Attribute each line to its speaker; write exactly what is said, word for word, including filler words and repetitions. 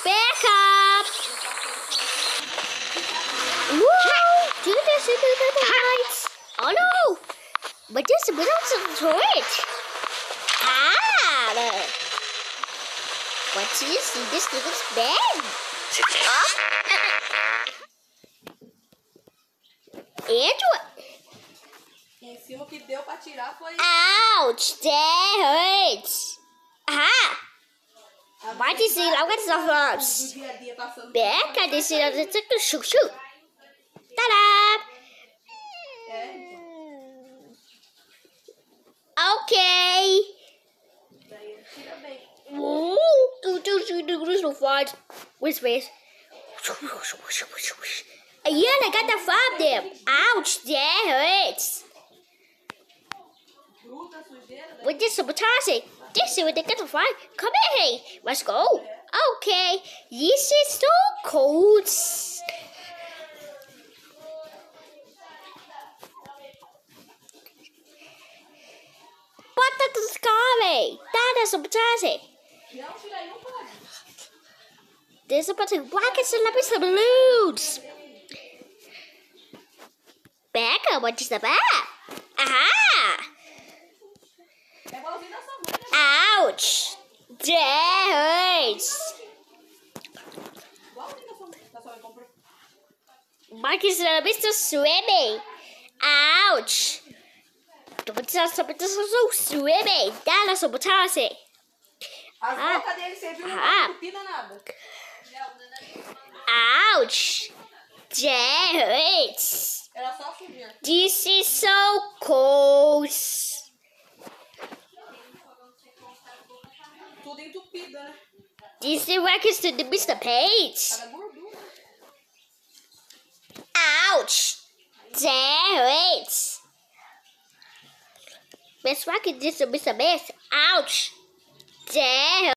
Speaker 1: Backup! Woo! Do this, do the heights! Oh no! But this we don't torch! Ah! What do you see? This looks bad! Andrew!
Speaker 2: Em cima o que deu pra tirar foi...
Speaker 1: Ouch! That hurts! Aha! Why do you see look at the flops? Back at this is shoot shoot! Ta-da! Okay! Ooh! Do do do do do so far. Which way? Yeah, I got the farm there. Ouch! That hurts! With this sabotage, this is what they got to find. Come here, let's go. Okay, this is so cold. What the sky? That is sabotage. There's a bunch of blankets and lapis of balloons. Back up, what is the back? Aha! Ouch! That hurts! Marcus and Mister Swimming! Ouch! But that's so swimming! That is so fantastic!
Speaker 2: As bocas dele serviu não entupida nada.
Speaker 1: Ouch! That hurts!
Speaker 2: Era só subir.
Speaker 1: This is so cold!
Speaker 2: Tudo entupido, né?
Speaker 1: This is works to the Mister Page.
Speaker 2: Era gordura.
Speaker 1: Ouch! That hurts! Miss Rocket, this is Mister Miss. Ouch! That